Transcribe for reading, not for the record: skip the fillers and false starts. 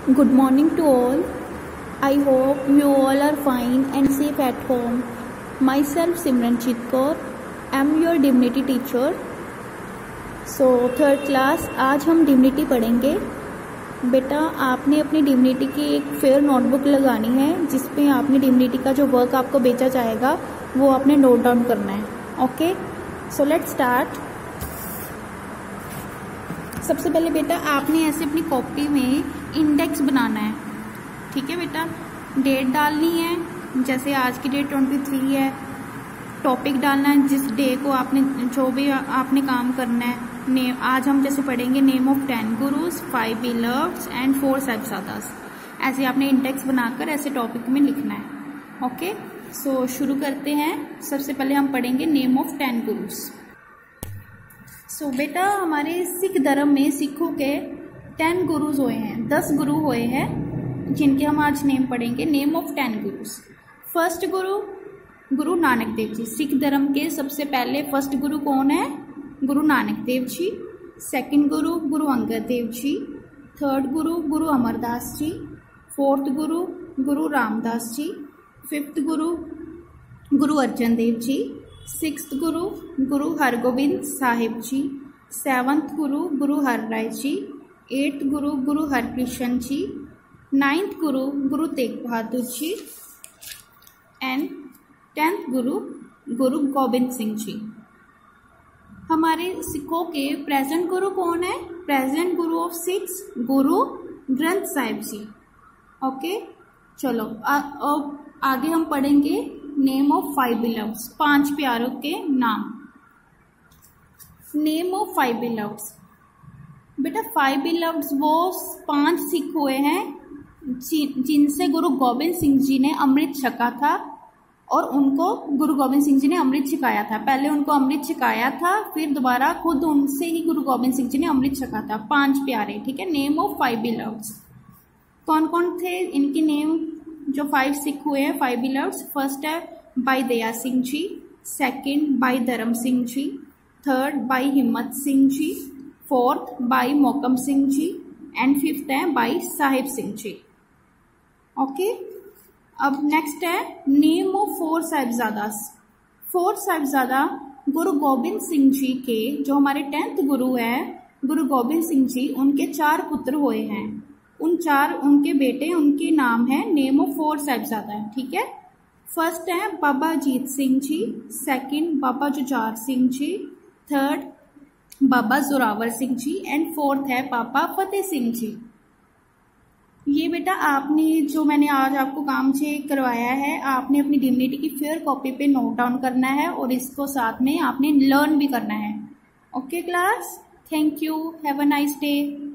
Good morning to all. I hope you all are fine and safe at home. Myself Simranjit Kaur. I am your divinity teacher. So third class, आज हम divinity पढ़ेंगे। बेटा आपने अपनी divinity की एक fair notebook लगानी है जिसपे आपने डिविनिटी का जो वर्क आपको भेजा जाएगा वो आपने नोट डाउन करना है। Okay, so let's start. सबसे पहले बेटा आपने ऐसे अपनी कॉपी में इंडेक्स बनाना है। ठीक है बेटा, डेट डालनी है, जैसे आज की डेट 23 है। टॉपिक डालना है, जिस डे को आपने जो भी आपने काम करना है। नेम, आज हम जैसे पढ़ेंगे name of 10 gurus, 5 beloveds and 4 Sahibzadas. ऐसे आपने इंडेक्स बनाकर ऐसे टॉपिक में लिखना है। ओके, सो शुरू करते हैं। सबसे पहले हम पढ़ेंगे नेम ऑफ 10 गुरुज। सो बेटा हमारे सिख धर्म में सिखों के 10 गुरुज हुए हैं, 10 गुरु हुए हैं जिनके हम आज नेम पढ़ेंगे। Name of 10 gurus. फर्स्ट गुरु गुरु नानक देव जी। सिख धर्म के सबसे पहले फर्स्ट गुरु कौन है? Guru Nanak Dev ji. Second Guru Guru Angad Dev ji. Third Guru Guru Amar Das ji. Fourth Guru Guru Ramdas ji. Fifth Guru Guru Arjan Dev ji. Sixth Guru Guru Hargobind Sahib ji. Seventh Guru Guru Har Rai ji. Eighth Guru Guru Harkrishna ji. Ninth Guru Guru Tegh Bahadur ji and 10th गुरु गुरु गोबिंद सिंह जी। हमारे सिखों के present गुरु कौन है? Present Guru of six Guru Granth Sahib ji. Okay, चलो अब आगे हम पढ़ेंगे नेम ऑफ 5 बिलव्ड्स, 5 प्यारों के नाम। Name of 5 beloveds. बेटा 5 बिलव्ड्स वो 5 सिख हुए हैं जिनसे गुरु गोबिंद सिंह जी ने अमृत छका था और उनको गुरु गोबिंद सिंह जी ने अमृत छिकाया था। पहले उनको अमृत छिकाया था, फिर दोबारा खुद उनसे ही गुरु गोबिंद सिंह जी ने अमृत छका था। 5 प्यारे। ठीक है, नेम ऑफ 5 बिलव्ड्स। कौन कौन थे इनके नेम? जो 5 सिख हुए हैं 5 बिलव्ड्स। फर्स्ट है भाई दया सिंह जी। सेकंड भाई धर्म सिंह जी। थर्ड भाई हिम्मत Singh ji. Fourth Bhai Mohkam Singh ji and fifth है भाई साहिब सिंह जी। ओके, अब नेक्स्ट है नेम ऑफ 4 साहिबजादास। 4 साहिबजादा गुरु गोबिंद सिंह जी के, जो हमारे 10th गुरु है गुरु गोबिंद सिंह जी, उनके 4 पुत्र हुए हैं। उनके बेटे, उनके नाम है नेम ऑफ 4 साहिबजादा। ठीक है, फर्स्ट है Baba Ajit Singh ji. Second Baba Jujhar Singh ji. Third Baba Zorawar Singh ji and fourth है बाबा फतेह सिंह जी। ये बेटा आपने जो मैंने आज आपको काम से करवाया है, आपने अपनी डिविनिटी की फेयर कॉपी पे नोट डाउन करना है और इसको साथ में आपने लर्न भी करना है। Okay class, thank you, have a nice day.